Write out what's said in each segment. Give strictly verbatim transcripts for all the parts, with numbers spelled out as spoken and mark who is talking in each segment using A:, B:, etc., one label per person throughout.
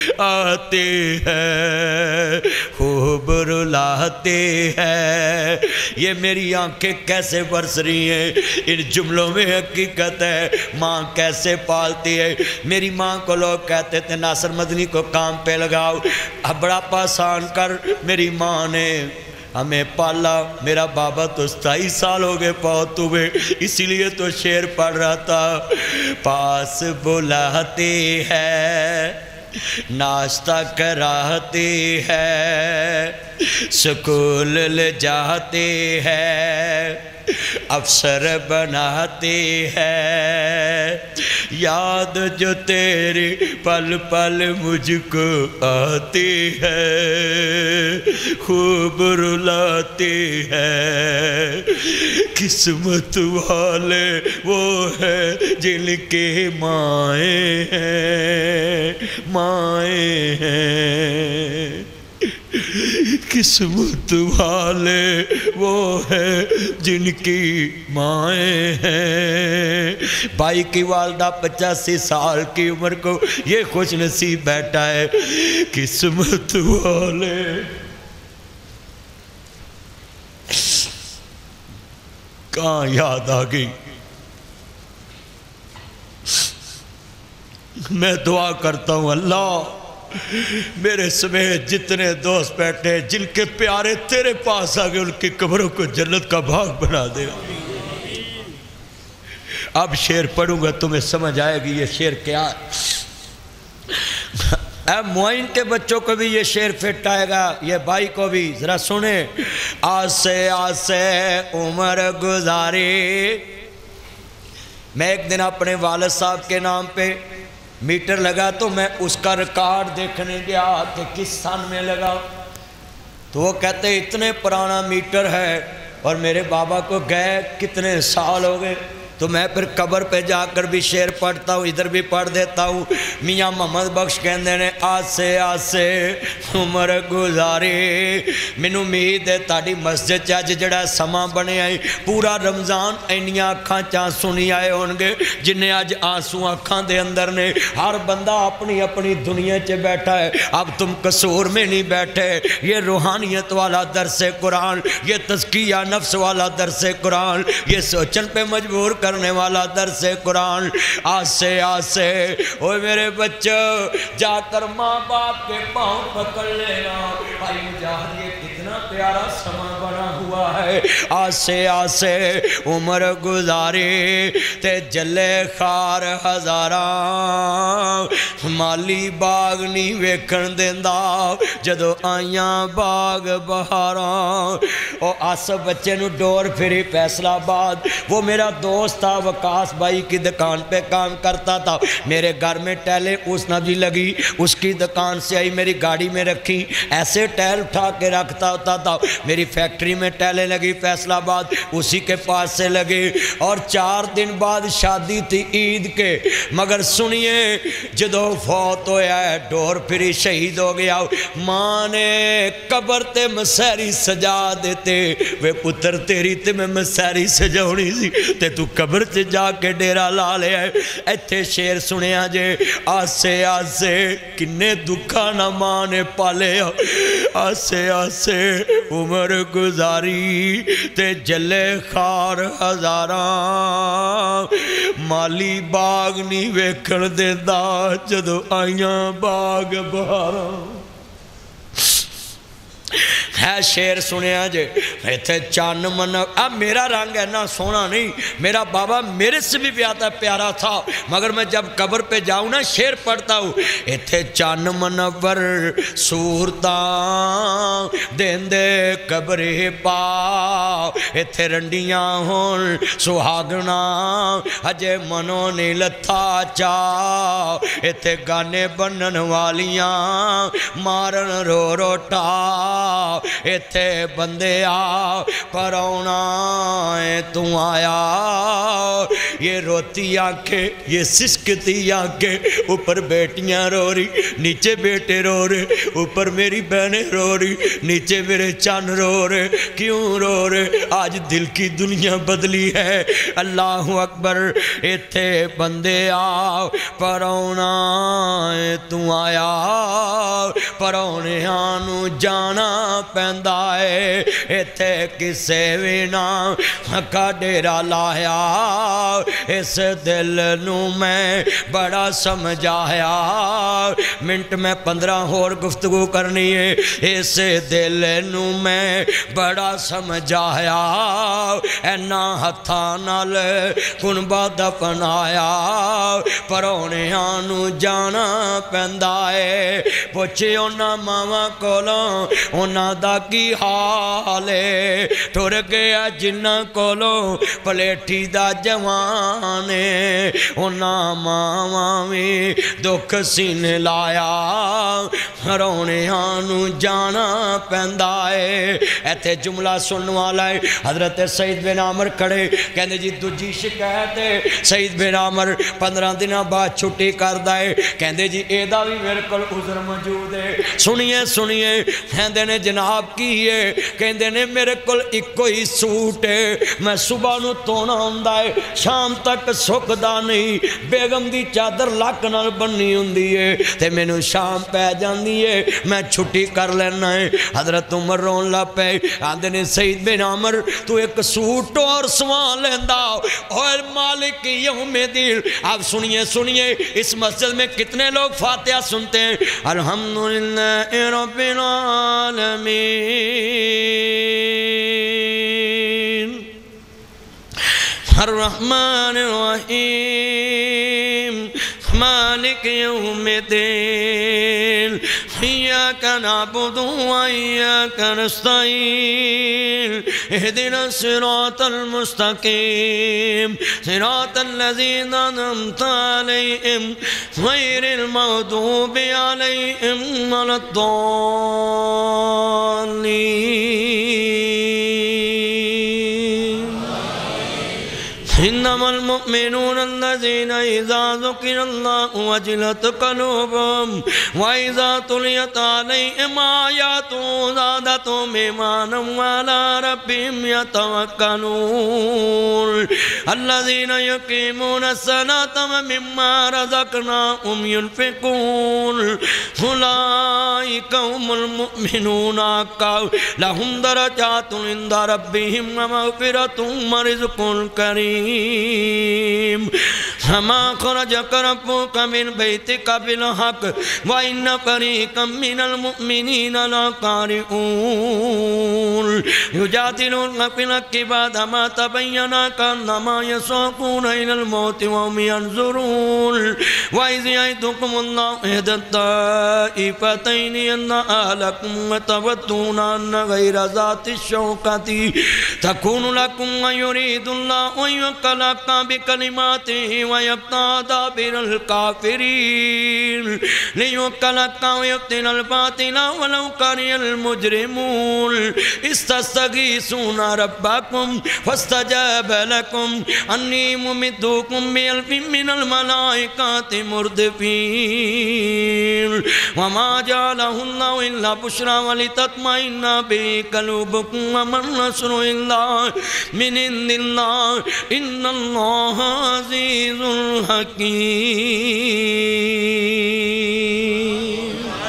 A: آتے ہیں خوب رلاتے ہیں. یہ میری آنکھیں کیسے برس رہی ہیں, ان جملوں میں حقیقت ہے. ماں کیسے پالتی ہے. میری ماں کو لوگ کہتے تھے ناصر مدنی کو کام پہ لگاؤ, اب بڑا آسان کر. میری ماں نے ہمیں پالا. میرا بابا تو ستائیس سال ہو گئے فوت ہوئے, اسی لیے تو شعر پڑھ رہا تھا. پاس بلاتے ہیں, ناشتہ کراتے ہیں, سکول لے جاتے ہیں, افسر بناتے ہیں. یاد جو تیری پل پل مجھ کو آتی ہے, خوب رلاتے ہیں. قسمت والے وہ ہیں جن کے مائیں ہیں, مائیں ہیں. قسمت والے وہ ہیں جن کی مائیں ہیں. بھائی کی والدہ پچاسی سال کی عمر کو یہ خوش نصیب بیٹھا ہے. قسمت والے. کہاں یاد آ گئی. میں دعا کرتا ہوں اللہ میرے سمیت جتنے دوست بیٹھے جن کے پیارے تیرے پاس آگے ان کی قبروں کو جنت کا باغ بنا دے. اب شعر پڑھوں گا تمہیں سمجھ آئے گی یہ شعر کیا ہے. اے معین کے بچوں کو بھی یہ شعر فٹ آئے گا, یہ بھائی کو بھی ذرا سنیں. آسے آسے عمر گزاری. میں ایک دن اپنے والد صاحب کے نام پہ میٹر لگا تو میں اس کا ریکارڈ دیکھنے گیا کہ کس سن میں لگا. تو وہ کہتے اتنے پرانا میٹر ہے, اور میرے بابا کو گئے کتنے سال ہو گئے. تو میں پھر قبر پہ جا کر بھی شعر پڑھتا ہوں, ادھر بھی پڑھ دیتا ہوں. میاں محمد بخش کہندے نے آسے آسے عمر گزاری. مینوں امید ہے تاڑی مسجد چاج جڑا سما بنے آئی پورا رمضان اینیاں اکھاں چاں سنی آئے ہونگے جنہیں آج آنسو اکھاں دے اندر نے. ہر بندہ اپنی اپنی دنیا چے بیٹھا ہے. اب تم قصور میں نہیں بیٹھے. یہ روحانیت والا درس قرآن, یہ تزکیہ نفس والا درس قرآن, یہ سوچن پہ مجبور کرنے والا درس قرآن. آسے آسے اوہ میرے بچوں جا کر ماں باپ کے پاؤں پکڑ لینا. بھائی مجاہد یہ کتنا پیارا سما بنا ہوا ہے. آسے آسے عمر گزاری تے جلے خار ہزاراں, مالی باغ نہیں ویکھن دیندا جدو آئیاں باغ بہاراں. او آسف بچے نو ڈور پھری فیصلہ آباد. وہ میرا دوست تھا وقاص بھائی کی دکان پہ کام کرتا تھا. میرے گھر میں ٹیلیں اس نہ بھی لگی, اس کی دکان سے آئی میری گاڑی میں رکھی, ایسے ٹیل اٹھا کے رکھتا ہوتا تھا. میری فیکٹری میں ٹیلیں لگی فیصلہ آباد, اسی کے پاس سے لگے. اور چار دن بعد شادی تھی عید کے. مگر سنیے جدو فوت ہویا ہے ڈور پھری شہید ہو گیا, ماں نے قبر تے مسیری سجا دیتے. وے پتر تیری تے میں مسیری سجاونی سی تے تو قبر تے جا کے ڈیرا لا لے آئے. ایتھے شیر سنیا جے آسے آسے کنے دکھا نہ ماں نے پالے. آسے آسے عمر گزاری تے جلے خار ہزاراں, مالی باغ نہیں ویکھن دیندا جدو آئیاں باغ بہاراں. ہے شیر سنیا جے ایتھے چان من. اب میرا رنگ ہے نا سونا نہیں, میرا بابا میرے سے بھی زیادہ پیارا تھا, مگر میں جب قبر پہ جاؤں نا شیر پڑھتا ہوں. ایتھے چان منور صورتاں دین دے قبر پا, ایتھے رنڈیاں ہون سہاگنا ہجے منو نے لتھا چا. ایتھے گانے بنن والیاں مارن رو رو ٹا, ایتھے بندے آ پرونا ہے تو آیا یہ روتی آنکھیں یہ سسکتی آنکھیں اوپر بیٹیاں رو رہی نیچے بیٹے رو رہے اوپر میری بہنیں رو رہی نیچے میرے چان رو رہے کیوں رو رہے آج دل کی دنیا بدلی ہے اللہ اکبر ایتھے بندے آ پرونا ہے تو آیا پرونے آنو جانا پیندا ہے ایتھے کسے وینا کا ڈیرا لایا اس دل نو میں بڑا سمجھایا منٹ میں پندرہ اور گفتگو کرنی ہے اس دل نو میں بڑا سمجھایا اینا ہتھا نال کنبا دفنایا پرونے آنو جانا پیندا ہے پوچھے اونا ماما کولوں اونا دا کی حالے ٹور گیا جنہ کولوں پلیٹی دا جوانے اونا ماما میں دکھ سین لایا رونے آنو جانا پیندا ہے ایتھے جملہ سننے والا ہے حضرت سید بن عامر کھڑے کہنے جی دوجی شکایت ہے سید بن عامر پندرہ دنہ بعد چھٹی کر دائے کہنے جی ایدہ بھی میرے کل عذر موجود ہے سنیے سنیے کہنے نے جناب کی ہے کہنے نے میرے کل ایک کوئی سوٹ ہے میں صبح نو تونا ہوندہ ہے شام تک سکدہ نہیں بیگم دی چادر لاک نال بننی ہوندی ہے تے میں نو شام پہ جاندی ہے میں چھٹی کر لینا ہے حضرت عمر رون لا پہ آندھے نے سید بن عامر تو ایک سوٹ اور سوان لیندہ اور مالک یوم دل آپ سنیے سنیے اس مسجد میں کتنے لوگ فاتحہ سنتے ہیں الحمدللہ رب العالمین الرحمن الرحیم مالک یوم الدین ایاک نعبد و ایاک نستعین اہدنا الصراط المستقیم صراط الذین انعمت علیہم غیر المغضوب علیہم ولا الضالین انما المؤمنون الذين اذا ذكر الله وجلت قلوبهم واذا تليت عليهم آياته زادتهم ايمانا وعلى ربهم يتوكلون الذين يقيمون الصلاة ومما رزقناهم ينفقون اولئك هم المؤمنون حقا لهم درجات عند ربهم ومغفرة ورزق كريم ہما خرجک ربک من بیتک بالحق وَإِنَّ فَرِيقًا مِّنَ الْمُؤْمِنِينَ لَكَارِهُونَ يُجَادِلُونَكَ فِي الْحَقِّ بَعْدَمَا تَبَيَّنَ كَأَنَّمَا يَسُوقُونَ إِلَى الْمَوْتِ وَهُمْ يَنظُرُونَ وَإِذْ يَعِدُكُمُ اللَّهُ إِحْدَى الطَّائِفَتَيْنِ أَنَّهَا لَكُمْ وَتَوَدُّونَ أَنَّ غَيْرَ ذَاتِ الشَّوْكَةِ تَكُونُ لَكُمْ وَيُرِيدُ اللَّهُ أَن يُحِقَّ بِكَلِمَاتِهِ وَيَقْطَعَ دَابِرَ الْكَافِرِينَ لِيُحِقَّ وَيُبْطِلَ الْبَاطِلَ وَلَوْ كَرِهَ الْمُجْرِمُونَ اسْتَسْتَغِيثُونَ رَبَّكُمْ فَاسْتَجَابَ لَكُمْ أَنِّي مُمِدُّكُمْ بِأَلْفٍ مِّنَ الْمَلَائِكَةِ مُرْدِفِينَ وَمَا جَعَلَهُ اللَّهُ إِلَّا بُشْرَى وَلِتَطْمَئِنَّ بِهِ قُلُوبُكُمْ وَمَا النَّصْرُ إِلَّا مِنْ عِندِ اللَّهِ إِنَّ اللَّهَ عَزِيزٌ حَكِيمٌ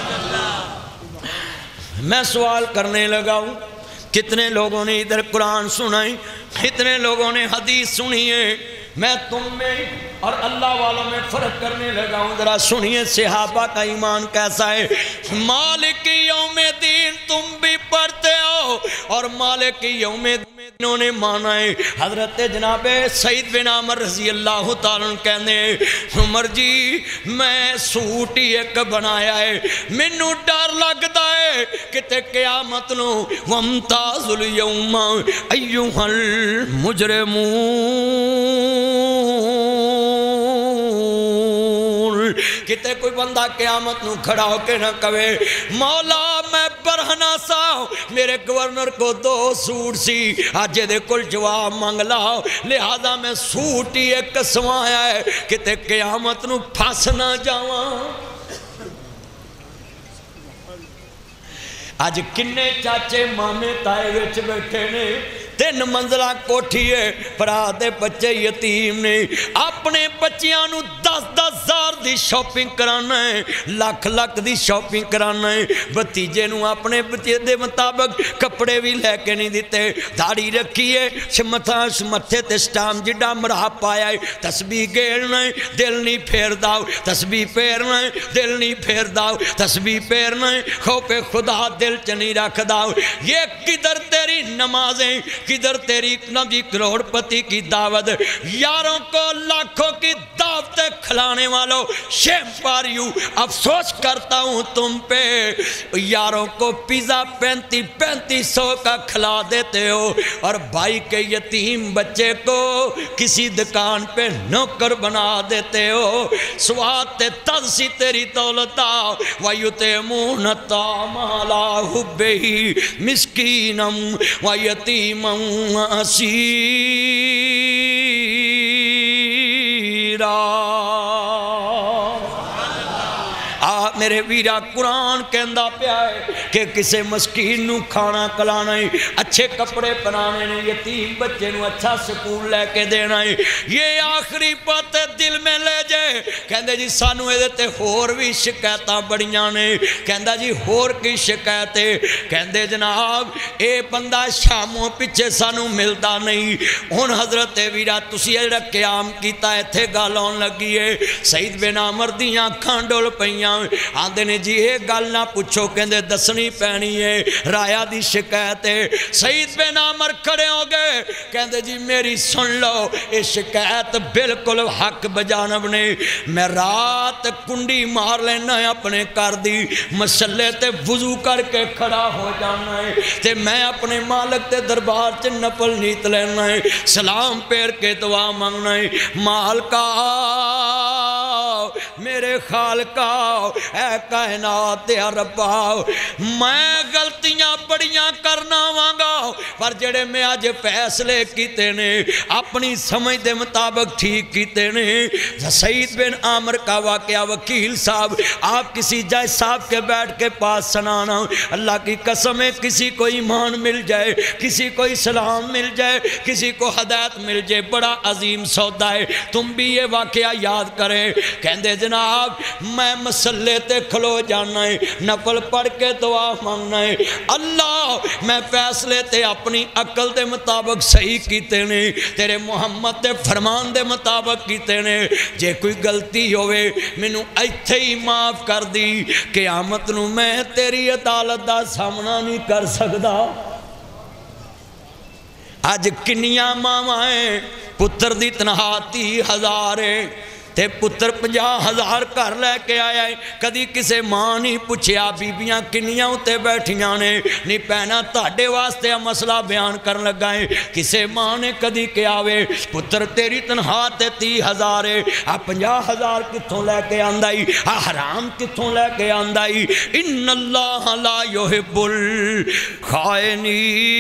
A: میں سوال کرنے لگا ہوں کتنے لوگوں نے ادھر قرآن سنائی کتنے لوگوں نے حدیث سنی ہے میں تم میں اور اللہ والوں میں فرق کرنے لگا ہوں ذرا سنیے صحابہ کا ایمان کیسا ہے مالک یوم دین تم بھی پڑھتے ہو اور مالک یوم دین انہوں نے مانا ہے حضرت جناب سید بن عامر رضی اللہ تعالیٰ کہنے عمر جی میں سوٹ ہی ایک بنایا ہے منو ڈر لگتا ہے کہ قیامت نو وامتاز اليوم ایوہ المجرمون کتے کوئی بندہ قیامت نو کھڑا ہو کے نہ کہے مولا میں برہنہ سا میرے گورنر کو دو سوٹ سی آج دے کل جواب مانگ لاؤ لہذا میں سوٹ ہی ایک سوایا ہے کہ تے قیامت نو پھاس نہ جاواں آج کنے چاچے مامے تائے وچ بیٹھے نے تین منزلہ کوٹھی ہے پرا دے بچے یتیم نے اپنے بچیاں نو دس دس ہزار دی شاپنگ کرانا ہے لاکھ لاکھ دی شاپنگ کرانا ہے بتیجے نو اپنے بچے دے مطابق کپڑے بھی لے کے نہیں دیتے داڑھی رکھیے شمتھا شمتھے تے سٹام جڈا مرا پایا ہے تسبیح گیرنا ہے دل نہیں پھیر داؤ تسبیح پھیرنا ہے دل نہیں پھیر داؤ تسبیح پھیرنا ہے خوف خدا دل چ نہیں رکھ داؤ یہ کدھر تیری نمازیں کدھر تیری نبی کروڑ پتی کی دعوت یاروں کو لاکھوں کی دعوتیں کھلانے والوں شیم پاریو افسوس کرتا ہوں تم پہ یاروں کو پیزا پینتی پینتی سو کا کھلا دیتے ہو اور بھائی کے یتیم بچے کو کسی دکان پہ نوکر بنا دیتے ہو سوات تدسی تیری دولتا وَيُتِمُونَ الطَّعَامَ عَلَىٰ حُبِّهِ مِسْكِينًا وَيَتِيمًا میرے ویرا قرآن کہندہ پیا ہے کہ کسے مسکین نو کھانا کلانا ہے اچھے کپڑے پہنانے نے یتیم بچے نو اچھا سکول لے کے دینا ہے یہ آخری بات دل میں لے جائے کہندے جی سانو اے دیتے ہور بھی شکایتاں بڑیاں نے کہندہ جی ہور کی شکایتیں کہندے جناب اے بندہ شاموں پچھے سانو ملتا نہیں ان حضرت ویرا تسی اے رکھ قیام کیتا ہے تھے گالون لگی ہے سعید بن عمر دیاں کھانڈول پہیاں آندے نے جی یہ گل نہ پوچھو کہندے دسنی پینی ہے رایا دی شکایت ہے سعید بن عمر کھڑے ہو گئے کہندے جی میری سن لو یہ شکایت بالکل حق بجانب نے میں رات کنڈی مار لینا ہے اپنے کر دی مسلے تے وضو کر کے کھڑا ہو جانا ہے تے میں اپنے مالک تے دربار چ نفل نیت لینا ہے سلام پیر کے دعا مانگنا ہے مالکا میرے خالقا اے کائنات اے ربا میں غلطیاں بڑیاں کرنا وانگا پر جڑے میں آج فیصلے کیتے نے اپنی سمجھ دے مطابق ٹھیک کیتے نے سعید بن عامر کا واقعہ وکیل صاحب آپ کسی جائے صاحب کے بیٹھ کے پاس سنانا اللہ کی قسم ہے کسی کو ایمان مل جائے کسی کو اسلام مل جائے کسی کو ہدایت مل جائے بڑا عظیم سودا ہے تم بھی یہ واقعہ یاد کریں کہندے جناب میں مسلے تے کھلو جانا ہے نفل پڑھ کے دعا مانگنا ہے اللہ میں فیصلے تے اپنی عقل دے مطابق صحیح کیتے نے تیرے محمد دے فرمان دے مطابق کیتے نے جے کوئی غلطی ہوئے منو ایتھے ہی معاف کر دی قیامت نو میں تیری عدالت دا سامنا نہیں کر سکدا آج کنیاں مامائیں پتر دی تنہا تی ہزارے تے پتر پنجا ہزار کر لے کے آیا ہے کدی کسے ماں نہیں پوچھیا بیبیاں کنیاں ہوتے بیٹھیاں نے نہیں پہنا تاڑے واسطے مسئلہ بیان کرن لگا ہے کسے ماں نے کدی کیا ہوئے پتر تیری تنہا تے تی ہزارے آ پنجا ہزار کتھوں لے کے آندائی آ حرام کتھوں لے کے آندائی ان اللہ لا یحب الخائنین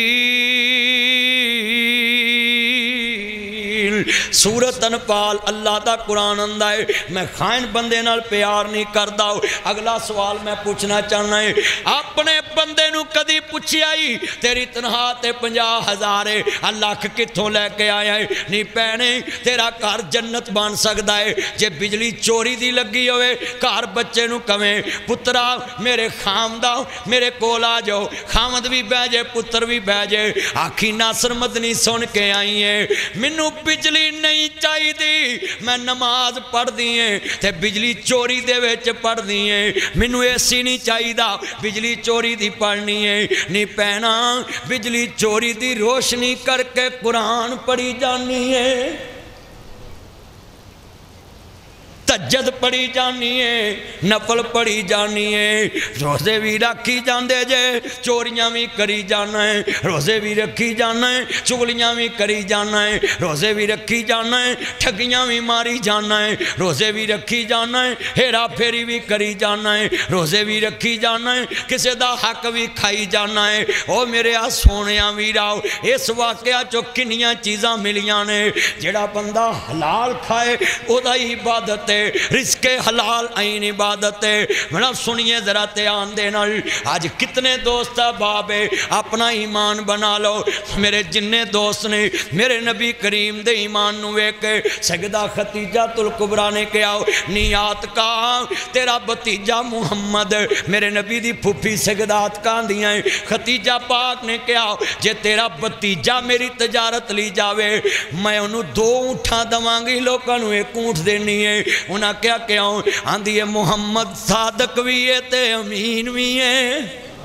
A: سورت انفال اللہ دا قرآن اندہ ہے میں خائن بندے نال پیار نہیں کردا اگلا سوال میں پوچھنا چاہنا ہے اپنے بندے نو کدی پوچھی آئی تیری تنہا تے پنجا ہزارے اللہ کتھوں لے کے آیا ہے نہیں پہنے تیرا کار جنت بان سکدا ہے جے بجلی چوری دی لگی ہوئے کار بچے نو کمیں پترا میرے خامدہ میرے کولا جو خامد بھی بیجے پتر بھی بیجے آکھی ناصر مدنی سن کے آئی ہیں منو بجلی نہیں چاہی دی میں نماز پڑھ دیئے تے بجلی چوری دے ویچ پڑھ دیئے منو ایسی نہیں چاہی دا بجلی چوری دی پڑھنی ہے نہیں پہنا بجلی چوری دی روشنی کر کے قرآن پڑھی جانی ہے तहज्जुद पढ़ी जानी है, नफल पढ़ी जानी है, रोज़े भी रखी जाते जे, चोरियां भी करी जाना है, रोज़े भी रखी जाना है, चुगलियां भी करी जाना है, रोज़े भी रखी जाना है, ठगियां भी मारी जाना है, रोज़े भी रखी जाना है, हेरा फेरी भी करी जाना है, रोज़े भी रखी जाना है, किसी का हक भी खाई जाना है। ओ मेरे आ सोने वीराओ, इस वाकया चो किनियां चीज़ां मिलियां ने। जेड़ा बंदा हलाल खाए ओदा ही इबादत है, रिस्के हलाल आइन इबादत है। बड़ा सुनिए जरा ध्यान दे नाल, आज कितने दोस्त बाब है, अपना ईमान बना लो। मेरे जिन्ने दोस्त ने मेरे नबी करीम दे ईमान नू वेख के, सजदा खतीजा तुल कुबरा ने कहा नियात का तेरा भतीजा मुहम्मद, मेरे नबी दी फुफी सगदात कहंदियां है, खतीजा पाक ने कहा जे तेरा भतीजा मेरी तजारत ली जावे मैं उन्होंने दो ऊँठा दवांगी, लोगों को एक ऊँठ देनी है। उन्हें क्या क्यों आंधी है मुहम्मद सादक भी है ते अमीन भी है।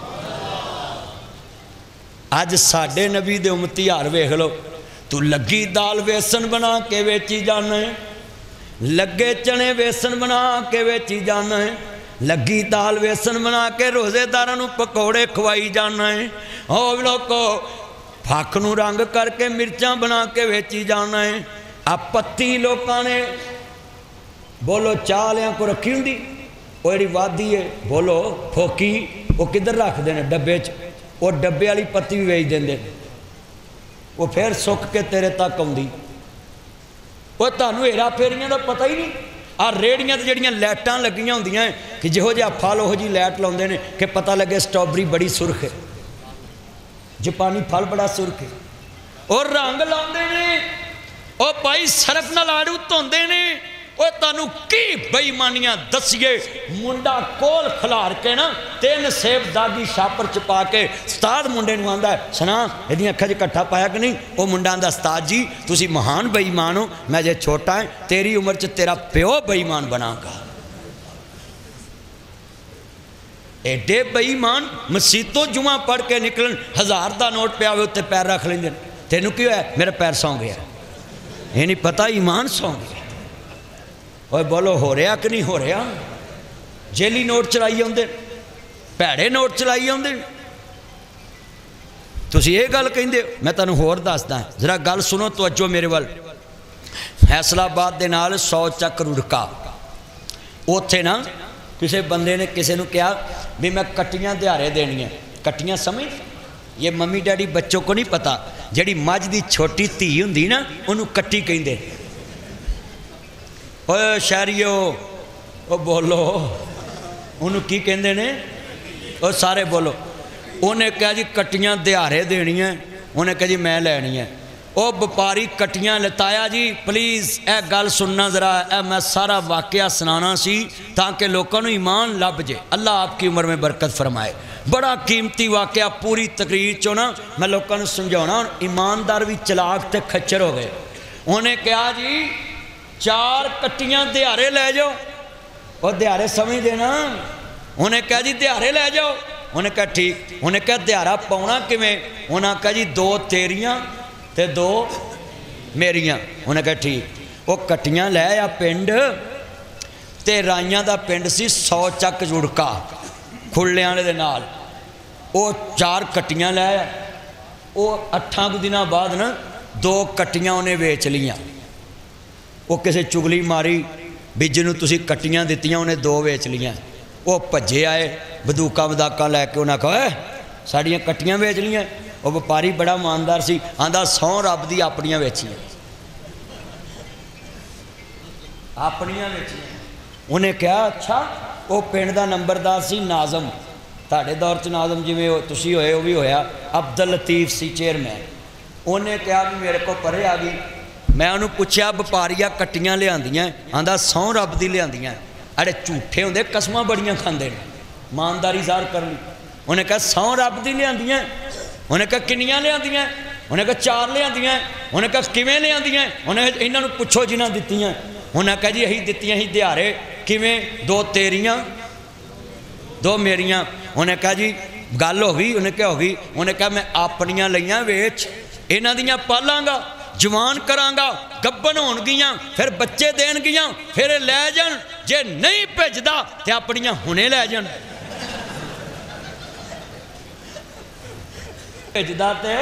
A: अज साडे नबी दे उम्मती हार वेख लो, तू लगी दाल बेसन बना के वेची जाना है, लगे चने बेसन बना के वेची जाना है, लगी दाल बेसन बना के रोजेदारां नूं पकौड़े खवाई जाना है। ओ लोगो फक नूं रंग करके मिर्चां बना के वेची जाना है। आ पत्ती लोगों ने बोलो चालियां को रखी हुंदी, वो जी वादी है बोलो फोकी, वो किधर रखते हैं डब्बे च, वो डब्बे वाली पत्ती भी वेच देंगे, वो फिर सुक के तेरे तक आउंदी। वो तुहानूं हेरा फेरियां दा पता ही नहीं। आ रेहड़ियां ते जिहड़ियां लाइटां लगियां हुंदियां कि जिहो जिहा फल उहो जी लाइट लाउंदे ने कि पता लगे स्ट्रॉबेरी बड़ी सुरख है, जापानी फल बड़ा सुरख है, और रंग लाउंदे ने, ओ भाई सरफ नाल आड़ू धोंदे ने। ओ तुहानूं की बेईमानियां दसीए, मुंडा कोल खिलार के ना तीन सेब दागी छापर च पा के उस्ताद मुंडे नूं आंदा है सुना इहदियां अखां च कट्ठा पाया कि नहीं। वो मुंडा आंदा उस्ताद जी तुसीं महान बेईमान हो, मैं जे छोटा है तेरी उम्र च तेरा प्यो बेईमान बनागा। एडे बेईमान मसीतों जुमा पढ़ के निकलन, हज़ार का नोट पिया होवे उत्ते पैर रख लेंदे। तेनू की होया? मेरा पैर सौ गया। ये नहीं पता ईमान सौ गया। और बोलो हो रहा कि नहीं हो रहा? जेली नोट चलाई आउंदे, भैड़े नोट चलाई आउंदे। तुसीं ये गल कहिंदे, मैं तुहानूं होर दसदा जरा गल सुनो तवज्जो मेरे वाल। फैसलाबाद दे नाल सौ चक रुड़का, उत्थे ना किसी बंदे ने किसी ने कहा भी मैं कट्टियां दिहाड़े देनियां। कट्टियां समझ, ये मम्मी डैडी बच्चों को नहीं पता, जिहड़ी मझ दी छोटी धी हुंदी ना उन्होंने कट्टी कहिंदे। ओए शहरीओ ओ बोलो उन्होंने की कहिंदे ने? ओ सारे बोलो। उन्हें कहा जी कट्टियां दिहाड़े देनियां, उन्हें कहा जी मैं लैनी है। ओ व्यापारी कट्टियां लताया जी प्लीज़ ए गल सुनना जरा, ए मैं सारा वाकया सुनाना सी ताकि लोगों को ईमान लभ जे, अल्लाह आपकी उम्र में बरकत फरमाए। बड़ा कीमती वाकया, पूरी तकरीर चो ना मैं लोगों को समझाना। ईमानदार भी चलाक ते खच्चर हो गए। उन्हें कहा जी चार कट्टियां दिहाड़े लै जाओ। और दिहाड़े समझ देना। उन्हें कहा जी दिहाड़े लै जाओ। उन्हें कहा ठीक। उन्हें कहा दिहाड़ा पाउणा किवें? उन्हें कहा जी दो तेरियां ते दो मेरियां। उन्हें कहा ठीक। वो कट्टियां लै आ पिंड ते राइयां दा पिंड सी सौ चक जुड़का खुले वाले दे नाल। वो चार कट्टियां लै आ। वो अठां कुछ दिनों बाद ना दो कट्टियां उन्हें वेच लियां। वो किसी चुगली मारी भी जिन्हों तुसीं कट्टियां दित्तियां उन्हें दो वेच लियां। वो भज्जे आए बंदूकां बंदाकां लैके, उन्हें कहा साड़ियां कट्टियां वेच लियां। वो व्यापारी बड़ा ईमानदार सी, आंदा सौ रब दी अपनियां वेचियां, अपनियां वेचियां। उन्हें कहा अच्छा। वो पिंड दा नंबरदार सी नाजम, तुहाडे दौर च नाजम जिवें तुसीं होए वो भी होया, अब्दुल लतीफ सी चेयरमैन। उन्हें कहा भी मेरे को परे आ गई। मैं उन्होंने पूछा व्यापारिया कट्टियां लियांदियां? आंदा सौ रब दी लियांदियां। अरे झूठे होंदे, कसमां बड़ियां खांदे ने, ईमानदारी ज़ाहिर कर ली। उन्हें कहा सौ रब दी लियांदियां। उन्हें कहा किन्नियां लियांदियां? उन्हें कहा चार लियांदियां। उन्हें कहा किवें लियांदियां? उन्हें इन्हां नूं पुछो जिन्हां दित्तियां। उन्हें कहा जी असीं दित्तियां ही दिहाड़े। किवें? दो तेरियां दो मेरियां। उन्हें कहा जी गल हो गई। उन्हें क्या हो गई? उन्हें कहा मैं अपनियां लईयां वेच, इन्हां दियां पालांगा, جوان کرانگا گبن ہون گیاں پھر بچے دین گیاں پھر لے جان جے نہیں بھیجدا تے اپنیاں ہنے لے جان بھیجدا تے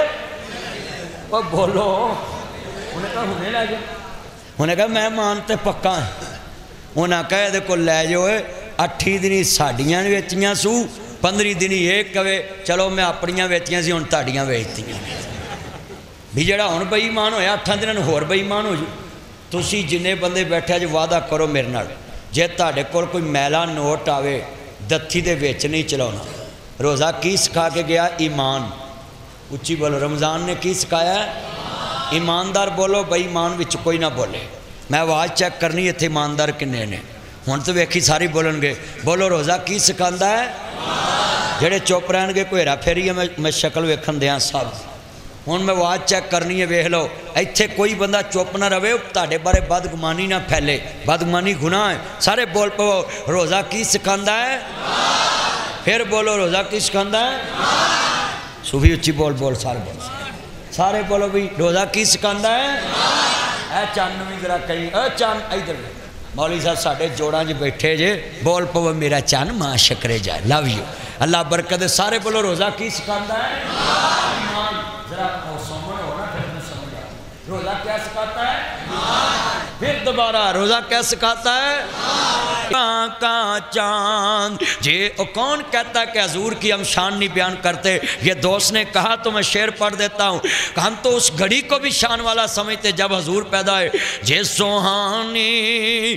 A: وہ بولو انہیں کہا ہنے لے جان انہیں کہا میں مانتے پکا ہے انہیں کہا دے کو لے جوئے اٹھی دنی ساڑیاں ویچیاں سو پندری دنی ایک کہے چلو میں اپنیاں ویچیاں سی ان تاڑیاں ویچتیاں بھی جڑا ہون بے ایمان ہویا اٹھاں دنوں ہور بے ایمان ہو جو تسی جنے بندے بیٹھے جو وعدہ کرو میرے نال جے تاڑے کول کوئی میلا نوٹ آوے دتھی دے ویچ نہیں چلاونا روزہ کی سکھا کے گیا ایمان اچھی بولو رمضان نے کی سکھایا ہے ایماندار بولو بے ایمان وچ کوئی نہ بولے میں آواز چیک کرنی ہے تھے ایماندار کنے نے ہون تو ویکھی ساری بولن گے بولو روزہ کی سکھاندا ہے جڑے چوپ رہن گے کوئی ہیرا پھیری ہے میں شکل ویکھن دیاں سب ہون میں آواز چیک کرنی ہے ویکھ لو ایتھے کوئی بندہ چوپ نہ رہے تہاڈے بارے بدگمانی نہ پھیلے بدگمانی گناہ ہے سارے بول پو روزہ کی سکھاندا ہے پھر بولو روزہ کی سکھاندا ہے صوفی اچھی بول بول سارے بول سارے بولو بھی روزہ کی سکھاندا ہے اے چاند بھی ذرا کہیں اے چاند ادھر مولوی صاحب ساڑھے جوڑاں جی بیٹھے جے بول پو میرا چاند ماں شکرے جائے لو یو اللہ برکت سارے بولو روزہ کی سکھاندا ہے ایمان ذرا سمجھ ہونا پھر سمجھ آ روزہ کیا سکھاتا ہے پھر دوبارہ روزہ کیا سکھاتا ہے کا چاند جی کون کہتا ہے کہ حضور کی ہم شان نہیں بیان کرتے یہ دوست نے کہا تو میں شعر پڑھ دیتا ہوں کہ ہم تو اس گھڑی کو بھی شان والا سمجھتے جب حضور پیدا ہے جے سوہانی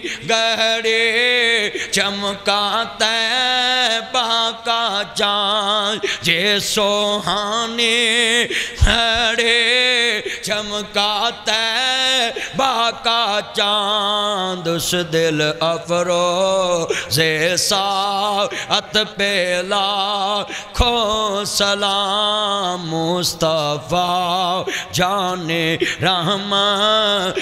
A: گھڑی چمکاتا ہے کا چاند جے سوہانی گھڑی چمکاتا ہے کا چاند اس دل افرو زے ساعت پہلا کھو سلام مصطفیٰ جان رحمت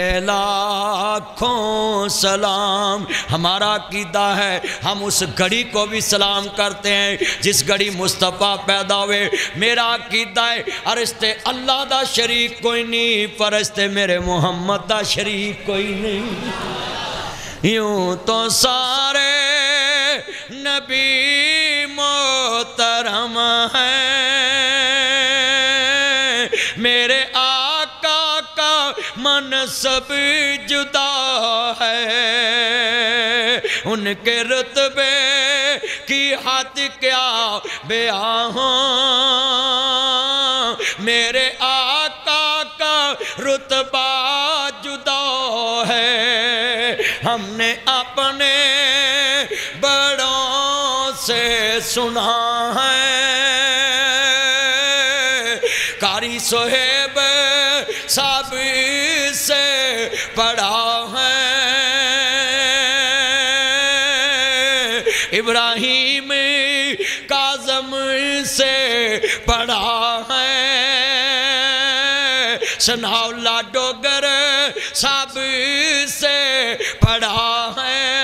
A: پہلا کھو سلام ہمارا عقیدہ ہے ہم اس گھڑی کو بھی سلام کرتے ہیں جس گھڑی مصطفیٰ پیدا ہوئے میرا عقیدہ ہے ارستے اللہ دا شریک کوئی نہیں فرشتے میرے محمد دا شریک کوئی نہیں یوں تو سارے نبی محترم ہیں میرے آقا کا منصب جدا ہے ان کے رتبے کی حد کیا بیان میرے آقا کا رتبہ جدا ہے ہم نے اپنے بڑوں سے سنا ہے قاری صہیب صاحب سے پڑھا ہے ابراہیم کاظم سے پڑھا ہے ثناء اللہ ڈوگر صاحب سے پڑھا ہے